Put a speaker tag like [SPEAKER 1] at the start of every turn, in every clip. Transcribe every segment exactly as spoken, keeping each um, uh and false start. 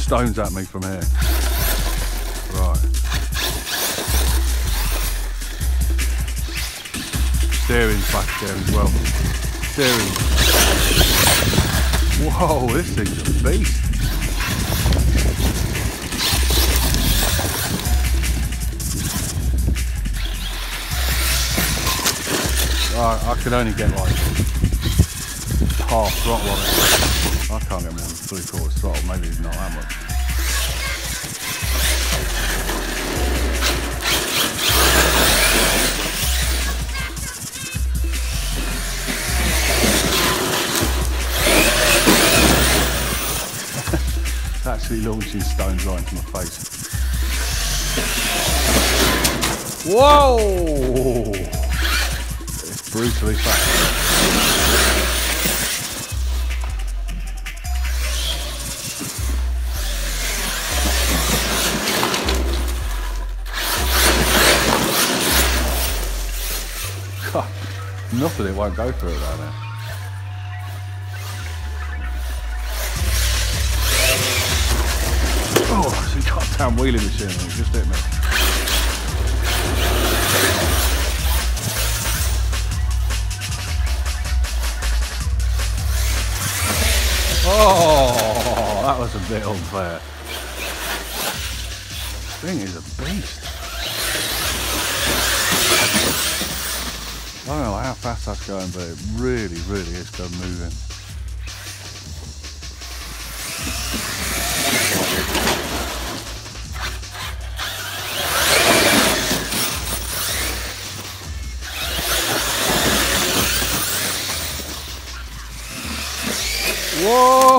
[SPEAKER 1] stones at me from here. Right. Steering's back there as well. Steering. Whoa, this thing's a beast. Right, I can only get like half throttle on it. I can't get more than three quarters throttle, maybe not that much. It's actually launching stones right into my face. Whoa! It's brutally fast. Nothing, it won't go through it down there. Oh, it's a goddamn wheelie machine, it just hit me. Oh, that was a bit unfair. This thing is a beast. I don't know how fast that's going, but it really, really is going moving. Whoa!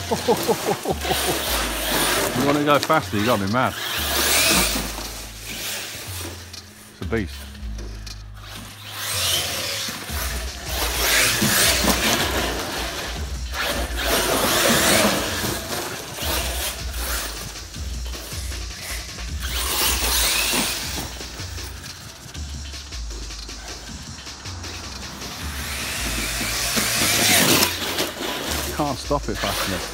[SPEAKER 1] You want to go faster, you got me mad. It's a beast. Can't stop it fast enough.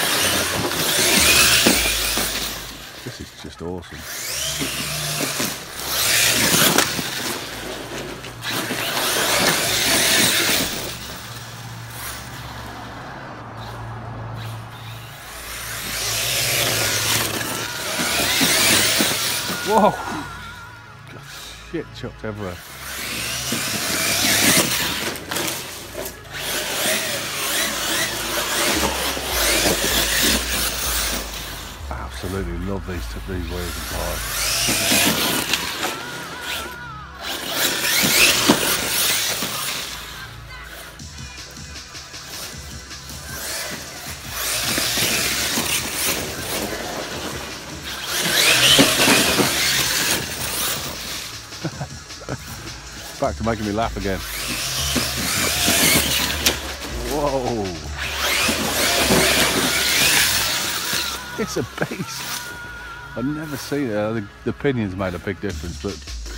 [SPEAKER 1] This is just awesome. Whoa! Got shit chucked everywhere. Absolutely love these these wheels and tyres. Back to making me laugh again. Whoa! It's a beast. I've never seen it. Uh, the, the pinion's made a big difference, but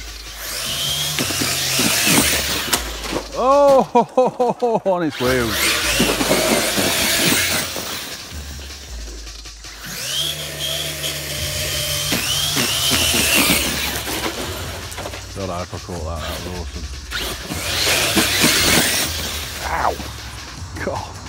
[SPEAKER 1] oh, ho, ho, ho, ho, on its wheels. God, I hope I caught that. That was awesome. Ow! God.